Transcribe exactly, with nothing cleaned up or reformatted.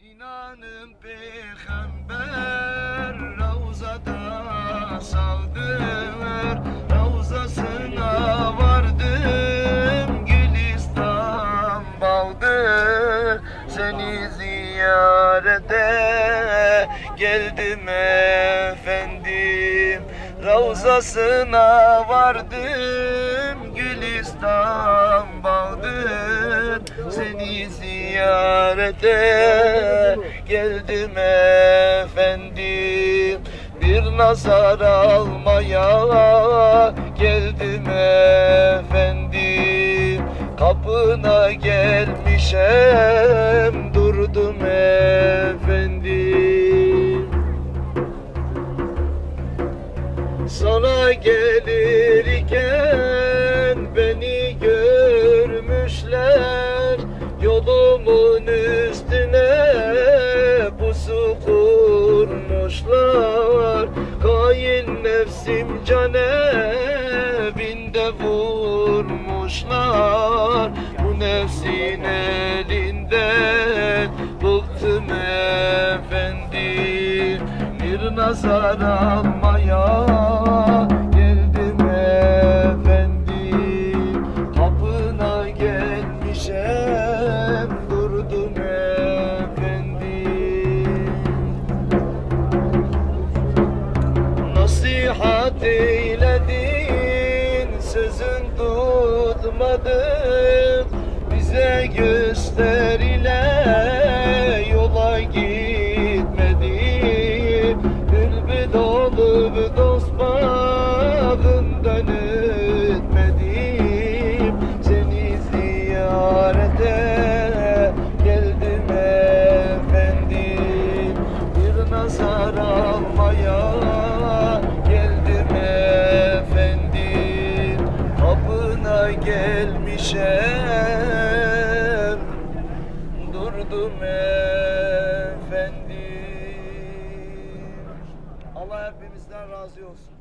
İnanın peygamber Ravzada saldır, Ravzasına vardım, Gülistan baldır. Seni ziyarete geldim efendim, Ravzasına vardım, Gülistan baldır. Seni ziyarete geldim efendim, bir nazar almaya geldim efendim. Kapına gelmişem durdum efendim. Sana gelirken beni görmüşler, yolumun üstüne pusu kurmuşlar. Kain nefsim can evinde vurmuşlar. Bu nefsin elinden bıktım efendim, bir nazar almaya geldim efendim. Kapına gelmişem durdum efendim. Nasihat eyledin, sözün tutmadın. Bize gösterilen yola gitmedik. Bülbül olup dost bağından ötmedim. Seni ziyarete geldim efendim, bir nazar almaya geldim efendim. Kapına gelmişem durdum efendim. Allah hepimizden razı olsun.